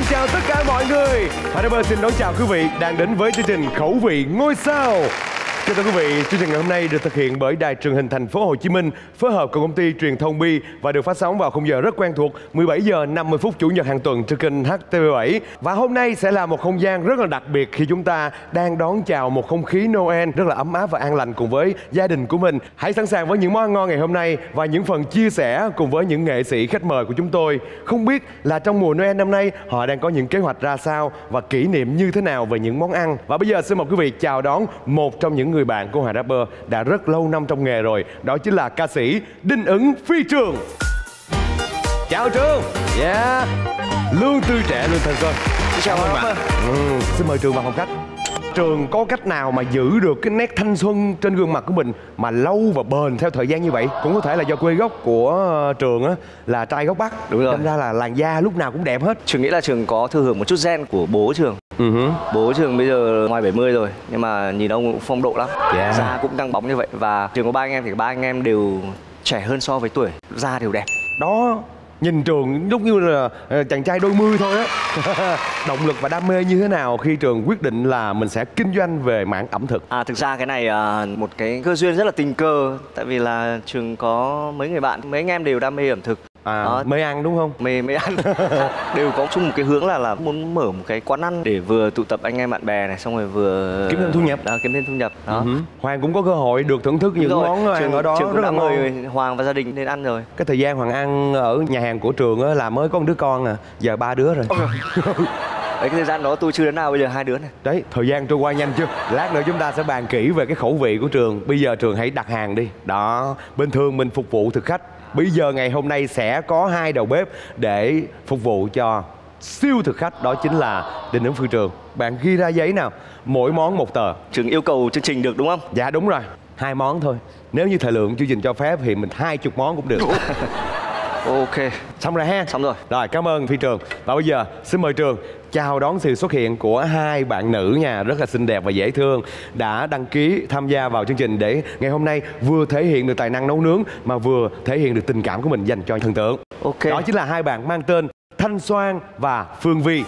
chào tất cả mọi người. HRB xin đón chào quý vị đang đến với chương trình Khẩu vị ngôi sao. Kính thưa quý vị, chương trình ngày hôm nay được thực hiện bởi Đài Truyền hình Thành phố Hồ Chí Minh phối hợp cùng công ty Truyền thông Bi và được phát sóng vào khung giờ rất quen thuộc 17 giờ 50 phút chủ nhật hàng tuần trên kênh HTV7. Và hôm nay sẽ là một không gian rất là đặc biệt khi chúng ta đang đón chào một không khí Noel rất là ấm áp và an lành cùng với gia đình của mình. Hãy sẵn sàng với những món ăn ngon ngày hôm nay và những phần chia sẻ cùng với những nghệ sĩ khách mời của chúng tôi. Không biết là trong mùa Noel năm nay họ đang có những kế hoạch ra sao và kỷ niệm như thế nào về những món ăn. Và bây giờ xin mời quý vị chào đón một trong những người bạn của Hoàng Rapper đã rất lâu năm trong nghề rồi, đó chính là ca sĩ Đinh Ứng Phi Trường. Chào Trường. Yeah. Luôn tươi trẻ, luôn thanh xuân. Chào bạn. Xin mời Trường vào phòng khách. Trường có cách nào mà giữ được cái nét thanh xuân trên gương mặt của mình mà lâu và bền theo thời gian như vậy? Cũng có thể là do quê gốc của Trường á là trai gốc Bắc. Đúng rồi. Nên ra là làn da lúc nào cũng đẹp hết. Trường nghĩ là Trường có thừa hưởng một chút gen của bố Trường. Bố Trường bây giờ ngoài 70 rồi nhưng mà nhìn ông cũng phong độ lắm. Da cũng căng bóng như vậy. Và Trường có 3 anh em thì 3 anh em đều trẻ hơn so với tuổi, da đều đẹp. Đó, nhìn Trường lúc như là chàng trai đôi mươi thôi á. Động lực và đam mê như thế nào khi Trường quyết định là mình sẽ kinh doanh về mảng ẩm thực? Thực ra cái này một cái cơ duyên rất là tình cờ. Tại vì là Trường có mấy người bạn, mấy anh em đều đam mê ẩm thực. Mê ăn đúng không? Mê ăn. Đều có chung một cái hướng là muốn mở một cái quán ăn để vừa tụ tập anh em bạn bè này, xong rồi vừa kiếm thêm thu nhập. Kiếm thêm thu nhập. Đó. Hoàng cũng có cơ hội được thưởng thức những món ăn ở đó. Trường rất là mời Hoàng và gia đình đến ăn rồi. Cái thời gian Hoàng ăn ở nhà hàng của Trường á là mới có một đứa con à, giờ 3 đứa rồi. Đấy, cái thời gian đó tôi chưa đến nào, bây giờ 2 đứa này. Đấy, thời gian trôi qua nhanh chưa? Lát nữa chúng ta sẽ bàn kỹ về cái khẩu vị của Trường. Bây giờ Trường hãy đặt hàng đi. Đó, bình thường mình phục vụ thực khách. Bây giờ ngày hôm nay sẽ có 2 đầu bếp để phục vụ cho siêu thực khách, đó chính là Đinh Ứng Phi Trường. Bạn ghi ra giấy nào, mỗi món 1 tờ. Trường yêu cầu chương trình được đúng không? Dạ đúng rồi, 2 món thôi. Nếu như thời lượng chương trình cho phép thì mình 20 món cũng được. Ok. Xong rồi ha? Xong rồi. Rồi, cảm ơn Phi Trường. Và bây giờ xin mời Trường chào đón sự xuất hiện của 2 bạn nữ nha, rất là xinh đẹp và dễ thương, đã đăng ký tham gia vào chương trình để ngày hôm nay vừa thể hiện được tài năng nấu nướng mà vừa thể hiện được tình cảm của mình dành cho thần tượng. Ok. Đó chính là 2 bạn mang tên Thanh Soan và Phương Vi.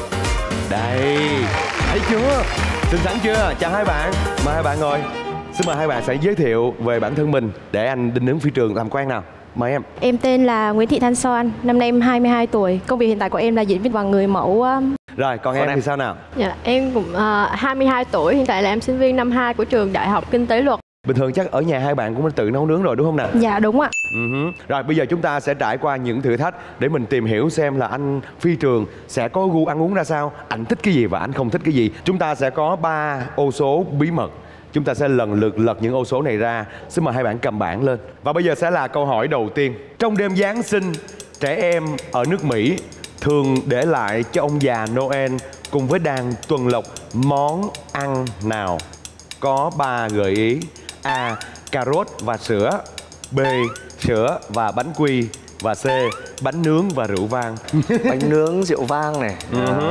Đây, thấy chưa? Xinh xắn chưa? Chào 2 bạn. Mời 2 bạn ngồi. Xin mời 2 bạn sẽ giới thiệu về bản thân mình để anh Đinh Ứng Phi Trường làm quen nào. Mời em. Em tên là Nguyễn Thị Thanh Soan, năm nay em 22 tuổi. Công việc hiện tại của em là diễn viên và người mẫu. Rồi, còn em thì sao nào? Dạ, em cũng 22 tuổi, hiện tại là em sinh viên năm 2 của trường Đại học Kinh tế Luật. Bình thường chắc ở nhà 2 bạn cũng tự nấu nướng rồi đúng không nào? Dạ đúng ạ. Rồi bây giờ chúng ta sẽ trải qua những thử thách để mình tìm hiểu xem là anh Phi Trường sẽ có gu ăn uống ra sao, anh thích cái gì và anh không thích cái gì. Chúng ta sẽ có 3 ô số bí mật. Chúng ta sẽ lần lượt lật những ô số này ra. Xin mời 2 bạn cầm bảng lên. Và bây giờ sẽ là câu hỏi đầu tiên. Trong đêm Giáng sinh, trẻ em ở nước Mỹ thường để lại cho ông già Noel cùng với đàn tuần lộc món ăn nào? Có 3 gợi ý. A. Cà rốt và sữa. B. Sữa và bánh quy. Và C. Bánh nướng và rượu vang. Bánh nướng, rượu vang này.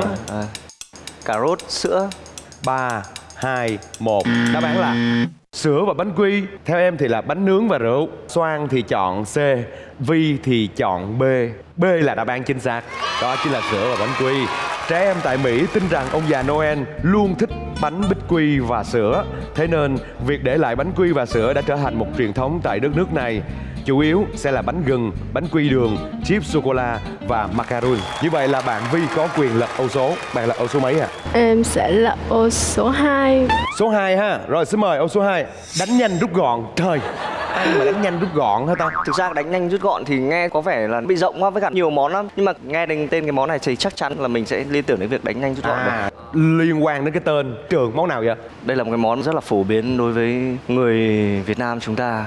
Cà rốt, sữa. 3, 2, 1. Đáp án là sữa và bánh quy. Theo em thì là bánh nướng và rượu. Soan thì chọn C, Vi thì chọn B. B là đáp án chính xác. Đó chính là sữa và bánh quy. Trẻ em tại Mỹ tin rằng ông già Noel luôn thích bánh bích quy và sữa. Thế nên việc để lại bánh quy và sữa đã trở thành một truyền thống tại đất nước này. Chủ yếu sẽ là bánh gừng, bánh quy đường, chip sô-cô-la và macaron. Như vậy là bạn Vi có quyền lật ô số. Bạn lật ô số mấy à? Em sẽ là ô số 2. Số 2 ha. Rồi xin mời ô số 2. Đánh nhanh rút gọn. Trời, ăn mà đánh nhanh rút gọn hả ta? Thực ra đánh nhanh rút gọn thì nghe có vẻ là bị rộng quá với cả nhiều món lắm. Nhưng mà nghe tên cái món này thì chắc chắn là mình sẽ liên tưởng đến việc đánh nhanh rút gọn được. Liên quan đến cái tên. Trường, món nào vậy? Đây là một cái món rất là phổ biến đối với người Việt Nam chúng ta.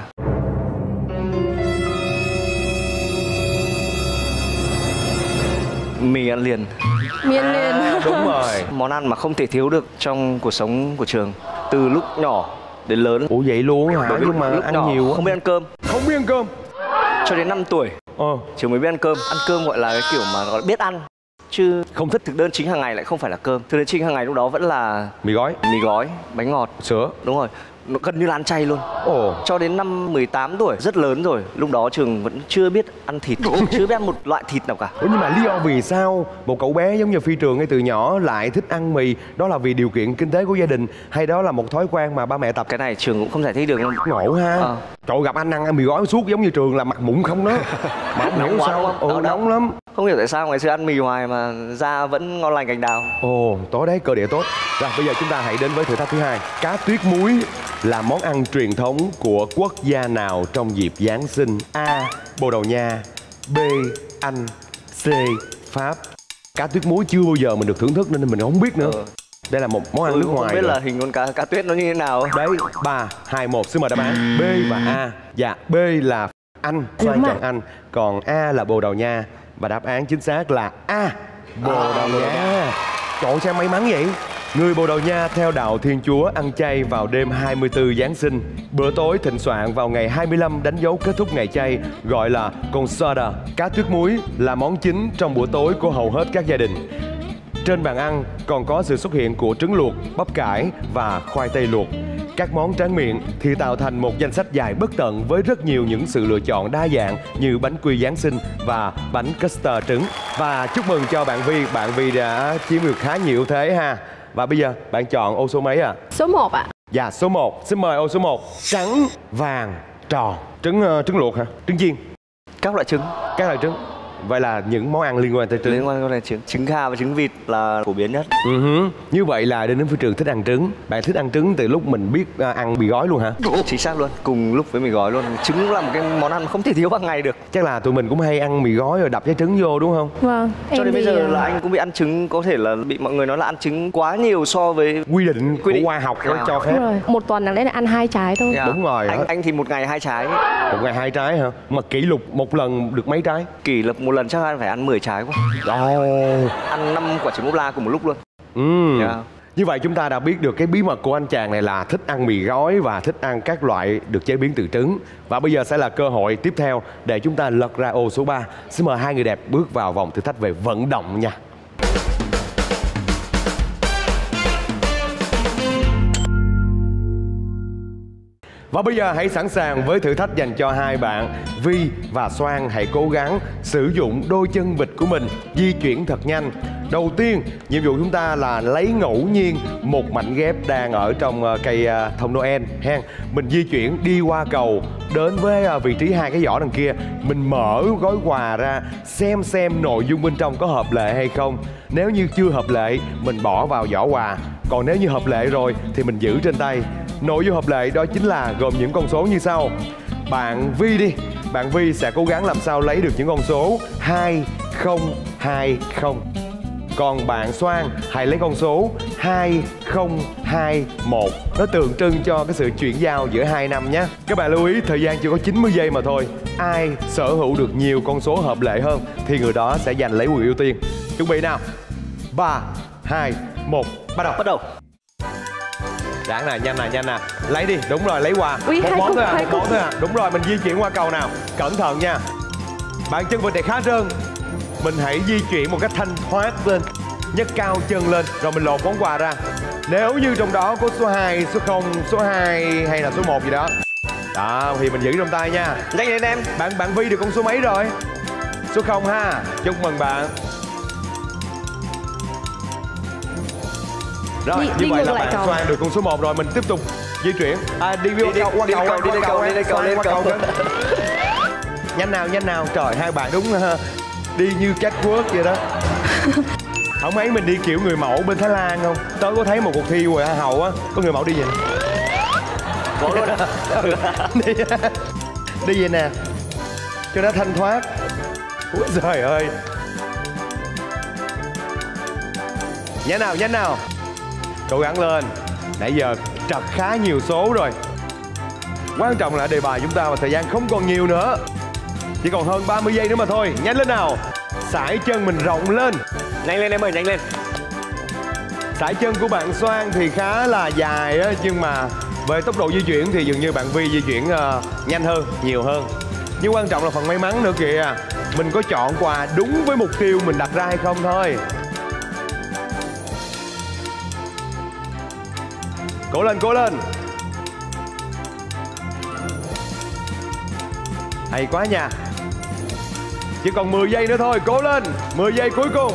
Mì ăn liền. Mì ăn liền. Đúng rồi. Món ăn mà không thể thiếu được trong cuộc sống của Trường từ lúc nhỏ đến lớn. Ủa vậy luôn hả? Nhưng mà lúc ăn nhỏ nhiều quá. không biết ăn cơm. Không biết ăn cơm. Cho đến 5 tuổi Trường mới biết ăn cơm. Ăn cơm gọi là cái kiểu mà gọi là biết ăn, chứ không thích. Thực đơn chính hàng ngày lại không phải là cơm. Thực đơn chính hàng ngày lúc đó vẫn là mì gói, bánh ngọt, sữa. Đúng rồi. nó gần như là ăn chay luôn. Ồ. Cho đến năm 18 tuổi, rất lớn rồi. Lúc đó Trường vẫn chưa biết ăn thịt, chưa biết ăn một loại thịt nào cả. Ủa nhưng mà lý do vì sao một cậu bé giống như Phi Trường ngay từ nhỏ lại thích ăn mì? Đó là vì điều kiện kinh tế của gia đình hay đó là một thói quen mà ba mẹ tập? Cái này Trường cũng không giải thích được. Ngộ ha. Trời, gặp anh ăn mì gói suốt giống như Trường là mặt mụn không đó. Mà không hiểu sao. Nóng lắm. Không hiểu tại sao ngày xưa ăn mì hoài mà da vẫn ngon lành cành đào. Ồ, tối đấy, cơ địa tốt. Rồi bây giờ chúng ta hãy đến với thử thách thứ hai. Cá tuyết muối là món ăn truyền thống của quốc gia nào trong dịp Giáng sinh? A. Bồ Đào Nha, B. Anh, C. Pháp. Cá tuyết muối chưa bao giờ mình được thưởng thức nên mình không biết nữa. Đây là một món ăn nước ngoài. Không biết rồi. là hình con cá tuyết nó như thế nào. Đấy, 3, 2, 1, xin mời đáp án B và A. Dạ, B là Anh, Soan chọn Anh. Còn A là Bồ Đào Nha. Và đáp án chính xác là A, Bồ Đào Nha. Trời, sao may mắn vậy? Người Bồ Đào Nha theo đạo Thiên Chúa ăn chay vào đêm 24 Giáng sinh. Bữa tối thịnh soạn vào ngày 25 đánh dấu kết thúc ngày chay, gọi là Consada. Cá tuyết muối là món chính trong bữa tối của hầu hết các gia đình. Trên bàn ăn còn có sự xuất hiện của trứng luộc, bắp cải và khoai tây luộc. Các món tráng miệng thì tạo thành một danh sách dài bất tận với rất nhiều những sự lựa chọn đa dạng như bánh quy Giáng sinh và bánh custard trứng. Và chúc mừng cho bạn Vi đã chiếm được khá nhiều thế ha. Và bây giờ bạn chọn ô số mấy ạ? Số 1 ạ. Dạ, số 1. Xin mời ô số 1. Trắng, vàng, tròn. Trứng luộc hả? Trứng chiên? Các loại trứng. Các loại trứng. Vậy là những món ăn liên quan tới trứng. Liên quan tới trứng. Trứng gà và trứng vịt là phổ biến nhất. Như vậy là đến Phi Trường thích ăn trứng. Bạn thích ăn trứng từ lúc mình biết ăn mì gói luôn hả? Chính xác luôn, cùng lúc với mì gói luôn. Trứng là một cái món ăn không thể thiếu bằng ngày được. Chắc là tụi mình cũng hay ăn mì gói rồi đập trái trứng vô đúng không? Vâng. Cho đến bây giờ là anh cũng bị ăn trứng, có thể là bị mọi người nói là ăn trứng quá nhiều so với quy định của khoa học nó cho phép. Đúng rồi. Một tuần đáng lẽ là ăn 2 trái thôi. Đúng rồi. Anh thì một ngày 2 trái. Một ngày 2 trái hả? Mà kỷ lục một lần được mấy trái? Kỷ lục một lần chắc anh phải ăn 10 trái quá. Ăn 5 quả trứng ốp la cùng một lúc luôn. Như vậy chúng ta đã biết được cái bí mật của anh chàng này là thích ăn mì gói và thích ăn các loại được chế biến từ trứng. Và bây giờ sẽ là cơ hội tiếp theo để chúng ta lật ra ô số 3. Xin mời hai người đẹp bước vào vòng thử thách về vận động nha. Và bây giờ hãy sẵn sàng với thử thách dành cho hai bạn. Vi và Soan hãy cố gắng sử dụng đôi chân vịt của mình di chuyển thật nhanh. Đầu tiên, nhiệm vụ chúng ta là lấy ngẫu nhiên một mảnh ghép đang ở trong cây thông Noel ha. Mình di chuyển đi qua cầu đến với vị trí hai cái giỏ đằng kia. Mình mở gói quà ra xem nội dung bên trong có hợp lệ hay không. Nếu như chưa hợp lệ, mình bỏ vào giỏ quà. Còn nếu như hợp lệ rồi thì mình giữ trên tay. Nội dung hợp lệ đó chính là gồm những con số như sau. Bạn Vi đi, bạn Vi sẽ cố gắng làm sao lấy được những con số 2020. Còn bạn Soan hãy lấy con số 2021. Nó tượng trưng cho cái sự chuyển giao giữa hai năm nhé. Các bạn lưu ý thời gian chỉ có 90 giây mà thôi. Ai sở hữu được nhiều con số hợp lệ hơn thì người đó sẽ giành lấy quyền ưu tiên. Chuẩn bị nào. 3, 2, 1, bắt đầu. Đáng nè, nhanh nè. Lấy đi, đúng rồi, lấy quà. Một món thôi à. Đúng rồi, mình di chuyển qua cầu nào. Cẩn thận nha. Bạn chân vịt này khá trơn. Mình hãy di chuyển một cách thanh thoát lên. Nhấc cao chân lên, rồi mình lột món quà ra. Nếu như trong đó có số 2, số 0, số 2 hay là số 1 gì đó. Đó, thì mình giữ trong tay nha. Nhanh lên em. Bạn Vi được con số mấy rồi? Số 0 ha. Chúc mừng bạn. Rồi, như vậy là bạn Soan được con số 1 rồi, mình tiếp tục di chuyển. Đi qua cầu. Nhanh nào. Trời, hai bạn đúng đi như catwalk vậy đó. Không mấy mình đi kiểu người mẫu bên Thái Lan không? Tớ có thấy một cuộc thi Hoa hậu á, có người mẫu đi vậy. Có luôn. Đi vậy nè, cho nó thanh thoát. Ôi trời ơi. Nhanh nào. Cố gắng lên. Nãy giờ trật khá nhiều số rồi. Quan trọng là đề bài chúng ta và thời gian không còn nhiều nữa. Chỉ còn hơn 30 giây nữa mà thôi. Nhanh lên nào. Sải chân mình rộng lên. Nhanh lên em ơi, nhanh lên. Sải chân của bạn Soan thì khá là dài á, nhưng mà về tốc độ di chuyển thì dường như bạn Vi di chuyển nhanh hơn, nhiều hơn. Nhưng quan trọng là phần may mắn nữa kìa. Mình có chọn quà đúng với mục tiêu mình đặt ra hay không thôi. Cố lên. Hay quá nha. Chỉ còn 10 giây nữa thôi, cố lên. 10 giây cuối cùng.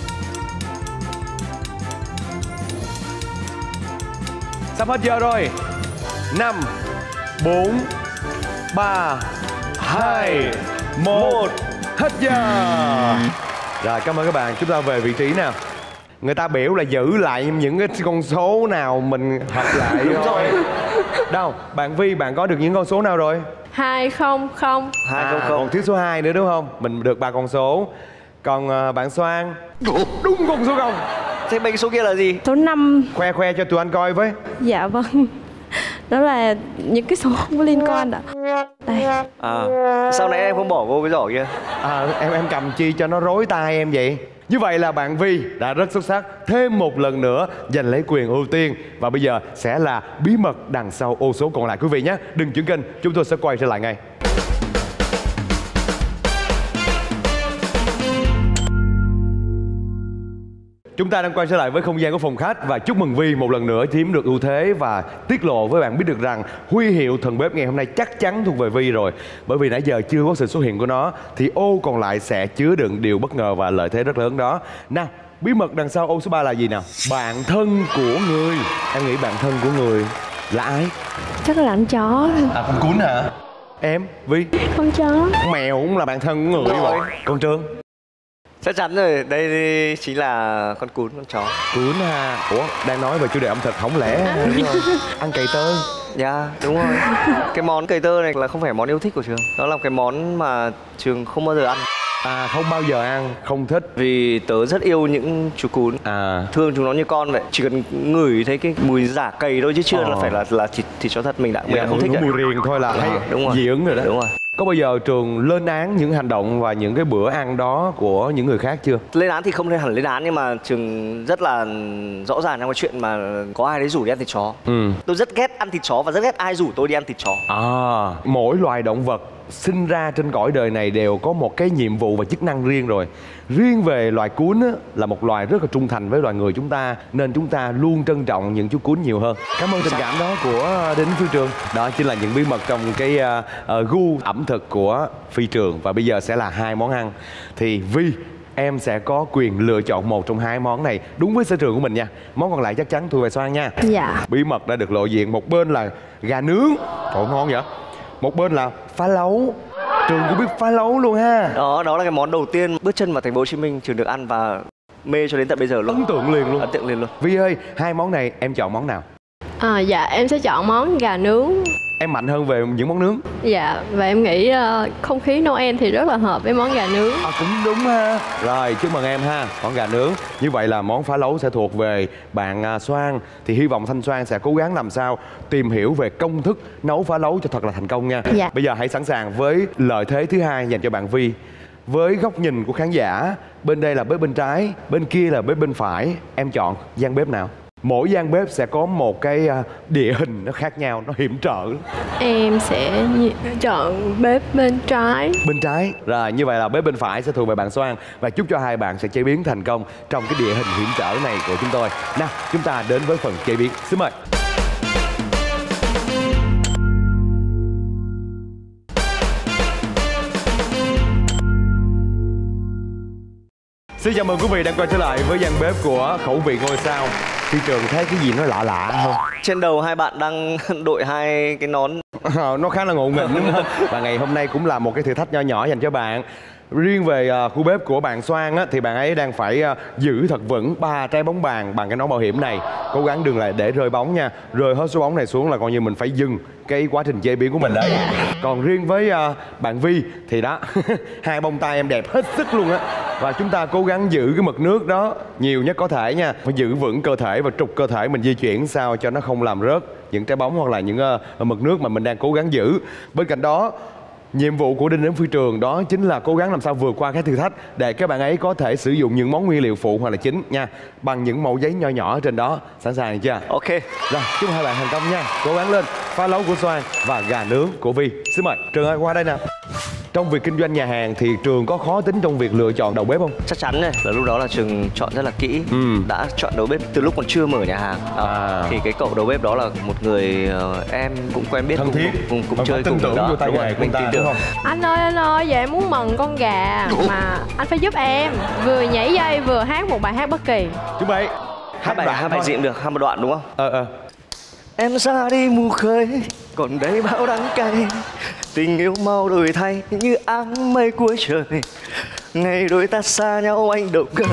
Sắp hết giờ rồi. 5 4 3 2 1. Hết giờ. Rồi, cảm ơn các bạn. Chúng ta về vị trí nào. Người ta biểu là giữ lại những cái con số nào mình hợp lại. Đúng rồi. Đâu, bạn Vi, bạn có được những con số nào rồi? 200. 200. Còn thiếu số 2 nữa đúng không? Mình được 3 con số. Còn bạn Soan đúng con số 0. Thế mấy cái số kia là gì? Số 5. Khoe cho tụi anh coi với. Dạ vâng. Đó là những cái số không có liên quan ạ. Đây. Sao nãy em không bỏ vô cái giỏ kia? Em cầm chi cho nó rối tai em vậy? Như vậy là bạn Vi đã rất xuất sắc, thêm một lần nữa giành lấy quyền ưu tiên. Và bây giờ sẽ là bí mật đằng sau ô số còn lại quý vị nhé. Đừng chuyển kênh, chúng tôi sẽ quay trở lại ngay. Chúng ta đang quay trở lại với không gian của phòng khách và chúc mừng Vi một lần nữa chiếm được ưu thế và tiết lộ với bạn biết được rằng huy hiệu thần bếp ngày hôm nay chắc chắn thuộc về Vi rồi. Bởi vì nãy giờ chưa có sự xuất hiện của nó thì ô còn lại sẽ chứa đựng điều bất ngờ và lợi thế rất lớn đó. Nào, bí mật đằng sau ô số 3 là gì nào? Bạn thân của người. Em nghĩ bạn thân của người là ai? Chắc là anh chó. Con cún hả? Em, Vi? Con chó. Con mèo cũng là bạn thân của người rồi. Con Trương? Chắc chắn rồi, đây chính là con cún, con chó. Cún ha. Ủa, đang nói về chủ đề ẩm thực không lẽ ăn cầy tơ? Dạ, đúng rồi. Cái món cầy tơ này là không phải món yêu thích của Trường. Nó là cái món mà Trường không bao giờ ăn. Không bao giờ ăn, không thích. Vì tớ rất yêu những chú cún. Thương chúng nó như con vậy. Chỉ cần ngửi thấy cái mùi giả cầy thôi chứ chưa là phải là thịt chó thật. Mình đã không thích. Mùi riềng thôi là thấy dị ứng rồi đó. Đúng rồi. Có bao giờ Trường lên án những hành động và những cái bữa ăn đó của những người khác chưa? Lên án thì không hẳn lên án, nhưng mà Trường rất là rõ ràng trong cái chuyện mà có ai đấy rủ đi ăn thịt chó. Tôi rất ghét ăn thịt chó và rất ghét ai rủ tôi đi ăn thịt chó. Mỗi loài động vật sinh ra trên cõi đời này đều có một cái nhiệm vụ và chức năng riêng rồi. Riêng về loài cún á, là một loài rất là trung thành với loài người chúng ta, nên chúng ta luôn trân trọng những chú cún nhiều hơn. Cảm ơn tình cảm đó của đến Phi Trường. Đó chính là những bí mật trong cái gu ẩm thực của Phi Trường. Và bây giờ sẽ là 2 món ăn. Thì Vi, em sẽ có quyền lựa chọn một trong 2 món này đúng với sở trường của mình nha. Món còn lại chắc chắn thuộc về Soan nha. Dạ. Bí mật đã được lộ diện. Một bên là gà nướng. Trời, ngon vậy. Một bên là phá lấu. Trường cũng biết phá lấu luôn ha. Đó là cái món đầu tiên bước chân vào thành phố Hồ Chí Minh Trường được ăn và mê cho đến tận bây giờ luôn. Ấn tượng liền luôn. Ấn tượng liền luôn. Vi ơi, 2 món này em chọn món nào? Dạ em sẽ chọn món gà nướng. Em mạnh hơn về những món nướng. Dạ, và em nghĩ không khí Noel thì rất là hợp với món gà nướng. Cũng đúng ha. Rồi, chúc mừng em ha. Món gà nướng. Như vậy là món phá lấu sẽ thuộc về bạn Soan. Thì hy vọng Thanh Soan sẽ cố gắng làm sao tìm hiểu về công thức nấu phá lấu cho thật là thành công nha. Dạ. Bây giờ hãy sẵn sàng với lợi thế thứ 2 dành cho bạn Vi. Với góc nhìn của khán giả, bên đây là bếp bên trái, bên kia là bếp bên phải. Em chọn gian bếp nào? Mỗi gian bếp sẽ có một cái địa hình nó khác nhau, nó hiểm trở. Em sẽ chọn bếp bên trái. Bên trái. Rồi, như vậy là bếp bên phải sẽ thuộc về bạn Soan. Và chúc cho hai bạn sẽ chế biến thành công trong cái địa hình hiểm trở này của chúng tôi. Nào, chúng ta đến với phần chế biến. Xin mời. Xin chào mừng quý vị đang quay trở lại với gian bếp của Khẩu Vị Ngôi Sao. Phi Trường thấy cái gì nó lạ lạ không? Trên đầu hai bạn đang đội 2 cái nón. Nó khá là ngộ nghĩnh đúng không? Và ngày hôm nay cũng là một cái thử thách nho nhỏ dành cho bạn. Riêng về khu bếp của bạn Soan á, thì bạn ấy đang phải giữ thật vững 3 trái bóng bàn bằng cái nón bảo hiểm này. Cố gắng đừng lại để rơi bóng nha. Rơi hết số bóng này xuống là coi như mình phải dừng cái quá trình chế biến của mình đấy. Còn riêng với bạn Vi thì đó, 2 bông tay em đẹp hết sức luôn á. Và chúng ta cố gắng giữ cái mực nước đó nhiều nhất có thể nha. Phải giữ vững cơ thể và trục cơ thể mình di chuyển sao cho nó không làm rớt những trái bóng hoặc là những mực nước mà mình đang cố gắng giữ. Bên cạnh đó, nhiệm vụ của Đinh đến Phi Trường đó chính là cố gắng làm sao vượt qua cái thử thách để các bạn ấy có thể sử dụng những món nguyên liệu phụ hoặc là chính nha, bằng những mẩu giấy nho nhỏ ở trên đó. Sẵn sàng chưa? Ok. Rồi, chúc hai bạn thành công nha. Cố gắng lên. Phá lấu của Soan và gà nướng của Vi. Xin mời Trường ơi, qua đây nào. Trong việc kinh doanh nhà hàng thì Trường có khó tính trong việc lựa chọn đầu bếp không? Chắc chắn rồi, là lúc đó là Trường chọn rất là kỹ. Đã chọn đầu bếp từ lúc còn chưa mở nhà hàng. Thì cái cậu đầu bếp đó là một người em cũng quen biết, thân thiết, cũng chơi cùng tưởng đó. vô tay nghề của người ta đúng không? Anh ơi, giờ em muốn mần con gà mà anh phải giúp em vừa nhảy dây vừa hát một bài hát bất kỳ. Chuẩn bị. Hát bài gì cũng được, hát một đoạn đúng không? Em ra đi mù khơi, còn đây bão đắng cay. Tình yêu mau đổi thay như áng mây cuối trời. Ngày đôi ta xa nhau anh động cơ.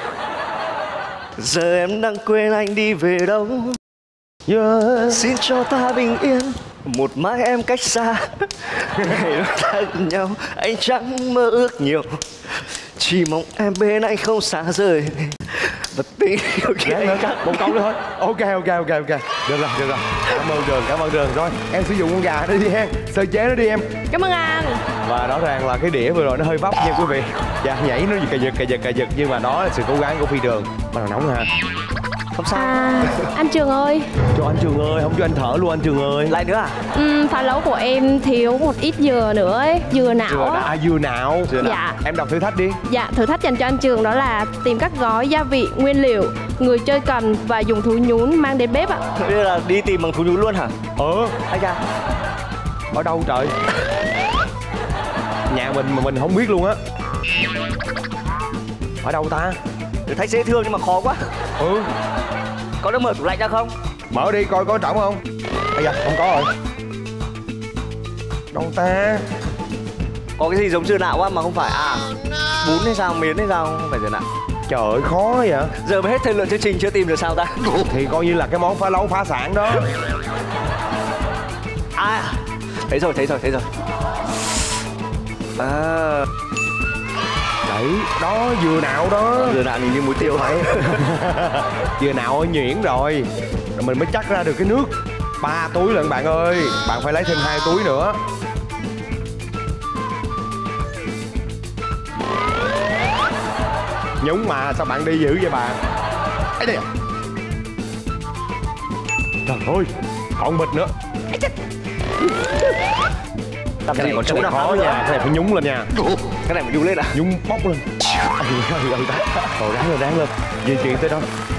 Giờ em đang quên anh đi về đâu. Xin cho ta bình yên, một mai em cách xa. Ngày đôi ta gần nhau, anh chẳng mơ ước nhiều. Chỉ mong em bên anh không xa rời. Và tình yêu kia anh cắt. Một câu nữa thôi. Ok. Được rồi. Cảm ơn Trường. Rồi, em sử dụng con gà đó đi ha. Sơ chế nó đi em. Cảm ơn anh. Và rõ ràng là cái đĩa vừa rồi nó hơi vấp nha quý vị. Dạ, nhảy nó cà giật. Nhưng mà đó là sự cố gắng của Phi Trường. Bắt đầu nóng ha. Không sao. Anh Trường ơi. Cho anh Trường ơi, không cho anh thở luôn anh Trường ơi. Lại nữa à? Pha lấu của em thiếu một ít dừa nữa ấy. Dừa não. Dừa não. Dạ. Em đọc thử thách đi. Dạ, thử thách dành cho anh Trường đó là tìm các gói gia vị, nguyên liệu, người chơi cần và dùng thú nhún mang đến bếp ạ. Thế là đi tìm bằng thú nhún luôn hả? Ai da. Ở đâu trời? Nhà mình mà mình không biết luôn á. Ở đâu ta? Thử thách dễ thương nhưng mà khó quá. Có được mở tủ lạnh ra không? Mở đi coi có trống không. Ây da, không có rồi. Đâu ta? Có cái gì giống dừa nạo quá mà không phải bún hay sao, miến hay sao, không phải dừa nạo. Trời ơi, khó vậy. Giờ mới hết thời lượng chương trình chưa tìm được sao ta? Thì coi như là cái món phá lấu phá sản đó. Thấy rồi. Đấy, đó dừa nạo đó. Dừa nạo nhìn như muối tiêu phải. Dừa nạo nhuyễn rồi mình mới chắc ra được cái nước. 3 túi lận bạn ơi. Bạn phải lấy thêm 2 túi nữa. Nhúng mà sao bạn đi dữ vậy bạn? Ấy đây. Trời ơi, còn bịch nữa. Làm gì còn chỗ nào khó nha, cái này phải nhúng lên nha. Cái này phải nhúng lên à? Nhúng bóc lên. Rồi ráng lên. Di chuyển tới đó.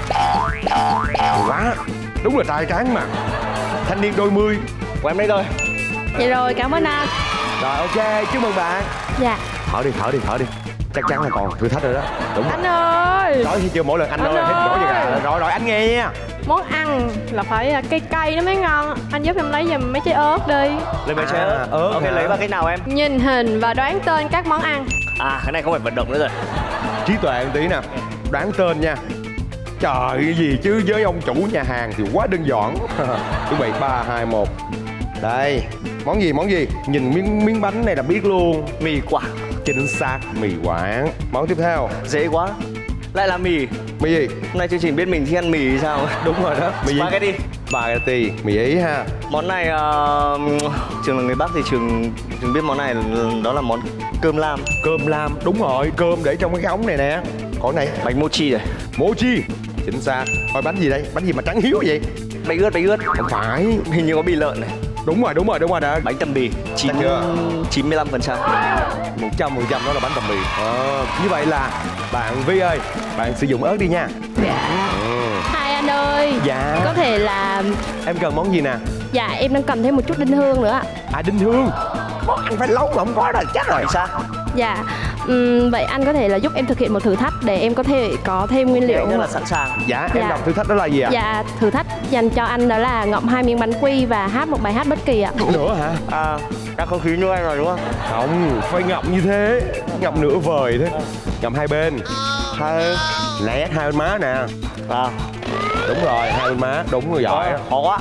Quá. Đúng là trai tráng mà. Thanh niên đôi mươi. Của em đây rồi. Vậy rồi, cảm ơn anh. Rồi ok, chúc mừng bạn. Dạ. Thở đi. Chắc chắn là còn thử thách rồi đó. Đúng. Anh ơi. Nói thì chưa mỗi lần anh ơi, hết đổ vậy cả. Rồi anh nghe nha. Món ăn là phải cay nó mới ngon. Anh giúp em lấy giùm mấy trái ớt đi. Lấy mấy trái ớt. Ok, lấy bằng cách nào em? Nhìn hình và đoán tên các món ăn. Cái này không phải vận động nữa rồi. Trí tuệ một tí nè. Đoán tên nha. Trời, cái gì chứ với ông chủ nhà hàng thì quá đơn giản. Chuẩn bị 3, 2, 1. Đây. Món gì? Nhìn miếng bánh này là biết luôn. Mì Quảng. Chính xác, mì Quảng. Món tiếp theo. Dễ quá. Lại là mì. Mì gì? Hôm nay chương trình biết mình thích ăn mì thì sao? Đúng rồi đó. Mì gì? Spaghetti. Spaghetti, mì Ý ha. Món này Trường là người Bắc thì Trường biết món này đó là món cơm lam. Cơm lam, đúng rồi. Cơm để trong cái ống này nè. Còn này Bánh mochi rồi. Mochi. Chính xác. Thôi bánh gì đây? Bánh gì mà trắng hiếu vậy? Bánh ướt. Không phải. Hình như có bì lợn này. Đúng rồi đó. Bánh tằm bì 95%. 100% đó là bánh tằm bì. Như vậy là bạn Vi ơi, bạn sử dụng ớt đi nha. Dạ. Hai anh ơi. Dạ. Có thể là em cần món gì nè? Dạ, em đang cần thêm một chút đinh hương nữa ạ. Đinh hương. Món ăn phải lâu mà không có rồi, chắc rồi. Sao? Dạ. Vậy anh có thể là giúp em thực hiện một thử thách để em có thể có thêm nguyên liệu Rất không là ạ? sẵn sàng. Dạ, em đọc thử thách đó là gì ạ? Dạ, thử thách dành cho anh đó là ngậm 2 miếng bánh quy và hát một bài hát bất kỳ ạ. Nữa hả? Các không khí như anh rồi đúng không? Không, phải ngậm như thế. Ngậm nửa vời thế. Ngậm hai bên. Nét hai bên má nè. Đúng rồi, hai bên má. Đúng rồi, giỏi. Khó quá.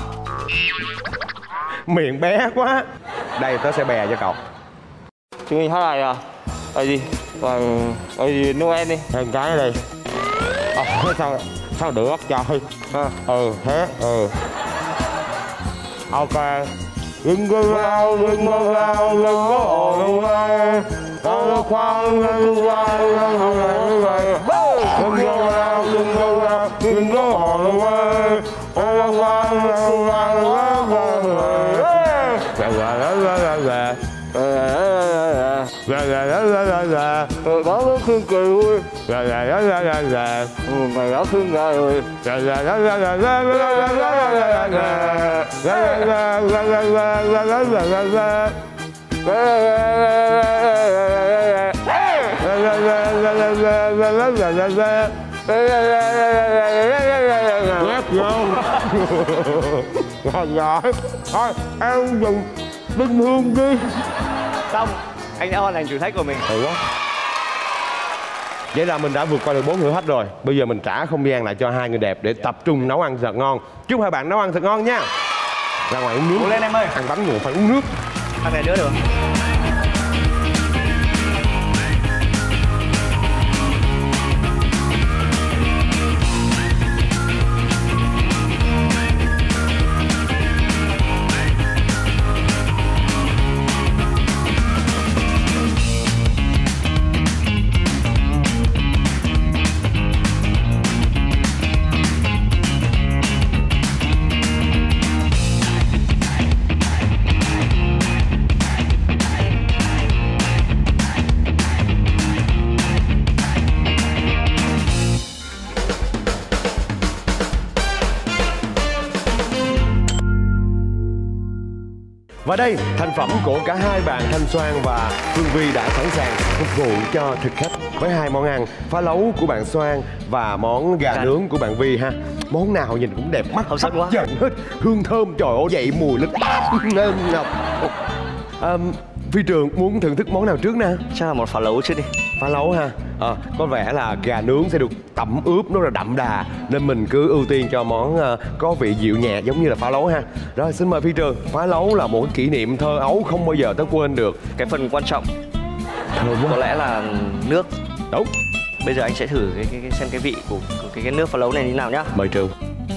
Miệng bé quá. Đây, tớ sẽ bè cho cậu. Chúng mình hát lại cái gì? Cái gì Noel đi. Thêm cái đây. Sao được trời. Thế. Ok. Đừng có lao, đừng có ồn ơi. Đừng khoan, đừng có ồn ơi. thương cười vui. Mày đã thương cười. Thôi em đừng bình thường đi. Xong, anh đã hoàn thành thử thách của mình. Hay quá. Vậy là mình đã vượt qua được 4 thử thách rồi. Bây giờ mình trả không gian lại cho hai người đẹp để tập trung nấu ăn thật ngon. Chúc hai bạn nấu ăn thật ngon nha. Ra ngoài uống nước. Cố lên em ơi. Ăn bánh rồi phải uống nước. Ăn này nữa được. Và đây, thành phẩm của cả hai bạn Thanh Soan và Phương Vi đã sẵn sàng phục vụ cho thực khách với hai món ăn phá lấu của bạn Soan và món gà nướng của bạn Vi ha. Món nào nhìn cũng đẹp mắt, hấp dẫn quá, dẫn hết, hương thơm, trời ơi, dậy mùi lên ngập. Phi Trường muốn thưởng thức món nào trước nè? Chắc là một phá lấu trước đi. Phá lấu ha. Có vẻ là gà nướng sẽ được tẩm ướp rất là đậm đà, nên mình cứ ưu tiên cho món có vị dịu nhẹ giống như là phá lấu ha. Rồi xin mời Phi Trường. Phá lấu là một cái kỷ niệm thơ ấu không bao giờ tớ quên được. Cái phần quan trọng Thơm quá. có lẽ là nước. Đúng. Bây giờ anh sẽ thử xem cái vị của cái nước phá lấu này như nào nhá. Mời Trường.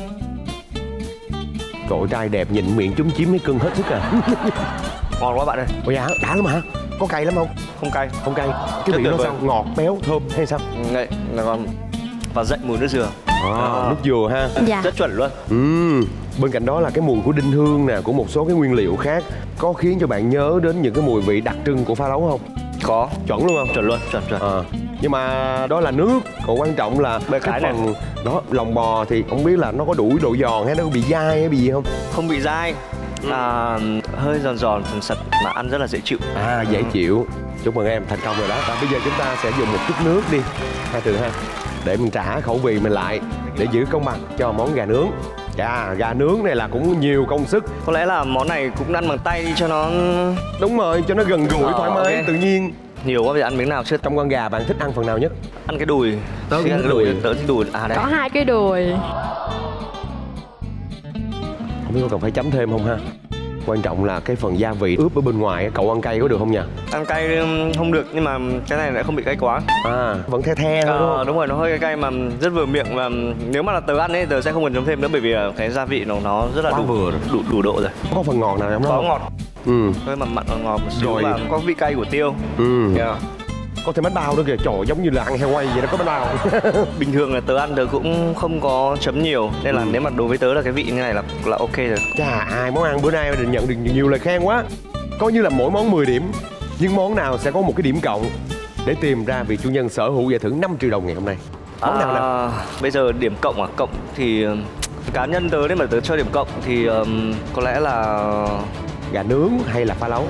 Cậu trai đẹp nhìn miệng chúm chím mấy cưng hết sức à. Ngon quá bạn ơi. Ôi dạ, đã lắm hả? Có cay lắm không? Không cay. Không cay. Cái vị nó sao? Ngọt, béo, thơm hay sao? Đấy, là còn và dậy mùi nước dừa. Nước dừa ha. Dạ. Rất chuẩn luôn. Bên cạnh đó là cái mùi của đinh hương nè, của một số cái nguyên liệu khác có khiến cho bạn nhớ đến những cái mùi vị đặc trưng của phá lấu không? Có. Chuẩn luôn không? Chuẩn luôn, chuẩn. Nhưng mà đó là nước, còn quan trọng là cái phần đó lòng bò thì không biết là nó có đủ độ giòn hay nó có bị dai hay bị gì không? Không bị dai. Hơi giòn phần sật mà ăn rất là dễ chịu. Dễ chịu. Chúc mừng em thành công rồi đó. Và bây giờ chúng ta sẽ dùng một chút nước đi hai từ ha, để mình trả khẩu vị mình lại để giữ công bằng cho món gà nướng. Gà nướng này là cũng nhiều công sức. Có lẽ là món này cũng ăn bằng tay đi cho nó... Đúng rồi, cho nó gần gũi thoải mái, okay. tự nhiên. Nhiều quá, bây giờ ăn miếng nào trước? Trong con gà bạn thích ăn phần nào nhất? Ăn cái đùi. Tớ thích ăn cái đùi. Tớ thích đùi. Đấy. Có 2 cái đùi. Không biết có cần phải chấm thêm không ha? Quan trọng là cái phần gia vị ướp ở bên ngoài. Cậu ăn cay có được không nhỉ? Ăn cay không được, nhưng mà cái này lại không bị cay quá. Vẫn the thôi đúng không? Đúng rồi, nó hơi cay mà rất vừa miệng. Và nếu mà là tớ ăn ấy, tớ sẽ không cần chấm thêm nữa, bởi vì cái gia vị nó rất là đủ độ rồi. Có phần ngọt nào trong đó? Có ngọt. Hơi mặn ngọt một xíu và có vị cay của tiêu. Có thêm bánh bao nữa kìa, trời giống như là ăn heo quay vậy đó, có bánh bao. Bình thường là tớ ăn tớ cũng không có chấm nhiều, nên là nếu mà đối với tớ là cái vị như này là ok rồi. Ai món ăn bữa nay mình nhận được nhiều lời khen quá. Coi như là mỗi món 10 điểm, nhưng món nào sẽ có một cái điểm cộng để tìm ra vị chủ nhân sở hữu giải thưởng 5 triệu đồng ngày hôm nay. Món nào nào? Bây giờ điểm cộng cộng thì cá nhân tớ nếu mà tớ cho điểm cộng thì có lẽ là gà nướng hay là phá lấu?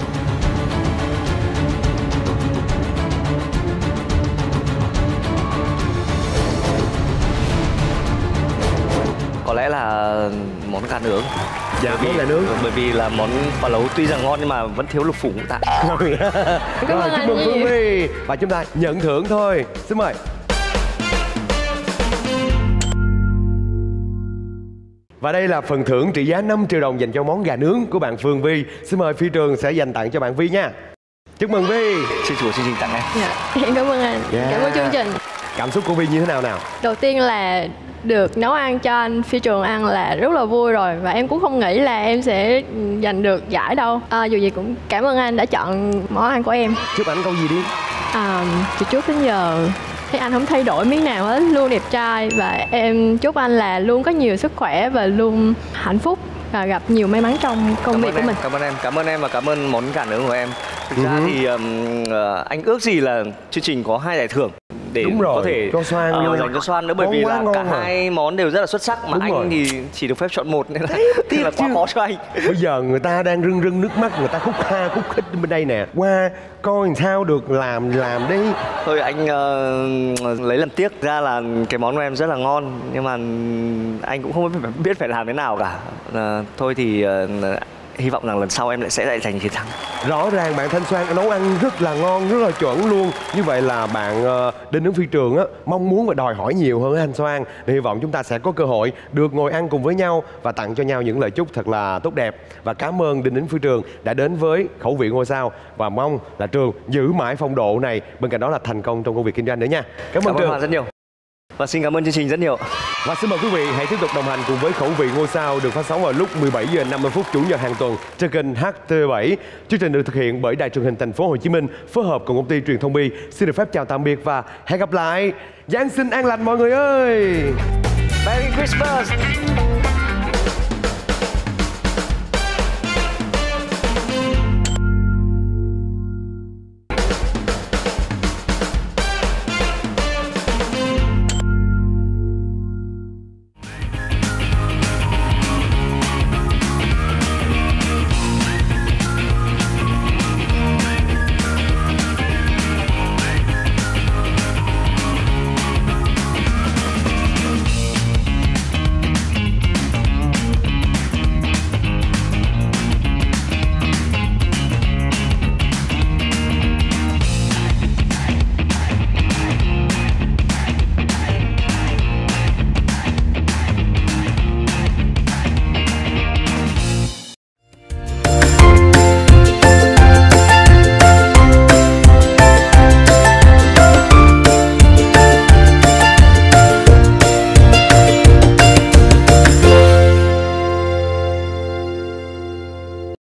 Có lẽ là món gà nướng. Món gà nướng. Bởi vì là món phá lấu tuy rằng ngon nhưng mà vẫn thiếu lục phủ ngũ tạng. Rồi, chúc mừng Phương Vi. Và chúng ta nhận thưởng thôi. Xin mời. Và đây là phần thưởng trị giá 5 triệu đồng dành cho món gà nướng của bạn Phương Vi. Xin mời Phi Trường sẽ dành tặng cho bạn Vi nha. Chúc mừng Vi. Xin chủ chương trình tặng em. Em cảm ơn anh. Cảm ơn chương trình. Cảm xúc của Vi như thế nào nào? Đầu tiên là được nấu ăn cho anh Phi Trường ăn là rất là vui rồi. Và em cũng không nghĩ là em sẽ giành được giải đâu. Dù gì cũng cảm ơn anh đã chọn món ăn của em. Chúc anh câu gì đi. Từ trước đến giờ thấy anh không thay đổi miếng nào hết, luôn đẹp trai. Và em chúc anh là luôn có nhiều sức khỏe và luôn hạnh phúc và gặp nhiều may mắn trong công việc của mình. Cảm ơn em và cảm ơn món gà nướng của em. Thực ra thì anh ước gì là chương trình có 2 giải thưởng để đúng rồi, có thể cho Soan dành cho Soan nữa, bởi vì là cả hai món đều rất là xuất sắc mà anh thì chỉ được phép chọn một nên là quá khó cho anh. Bây giờ người ta đang rưng rưng nước mắt, người ta khúc kha khúc khích bên đây nè, qua coi làm sao được, làm đi. Thôi anh lấy làm tiếc, ra là cái món của em rất là ngon nhưng mà anh cũng không biết phải làm thế nào cả. Thôi thì hy vọng rằng lần sau em sẽ lại giành chiến thắng. Rõ ràng bạn Thanh Soan nấu ăn rất là ngon, rất là chuẩn luôn. Như vậy là bạn Đinh Ứng Phi Trường á mong muốn và đòi hỏi nhiều hơn Thanh Soan. Hy vọng chúng ta sẽ có cơ hội được ngồi ăn cùng với nhau và tặng cho nhau những lời chúc thật là tốt đẹp. Và cảm ơn Đinh Ứng Phi Trường đã đến với Khẩu vị Ngôi Sao, và mong là Trường giữ mãi phong độ này, bên cạnh đó là thành công trong công việc kinh doanh nữa nha. Cảm ơn Trường Hoàng rất nhiều. Và xin cảm ơn chương trình rất nhiều. Và xin mời quý vị hãy tiếp tục đồng hành cùng với Khẩu vị Ngôi Sao được phát sóng vào lúc 17 giờ 50 phút chủ nhật hàng tuần trên kênh HTV7. Chương trình được thực hiện bởi Đài Truyền hình Thành phố Hồ Chí Minh phối hợp cùng công ty Truyền thông Bi. Xin được phép chào tạm biệt và hẹn gặp lại. Giáng sinh an lành mọi người ơi. Merry Christmas.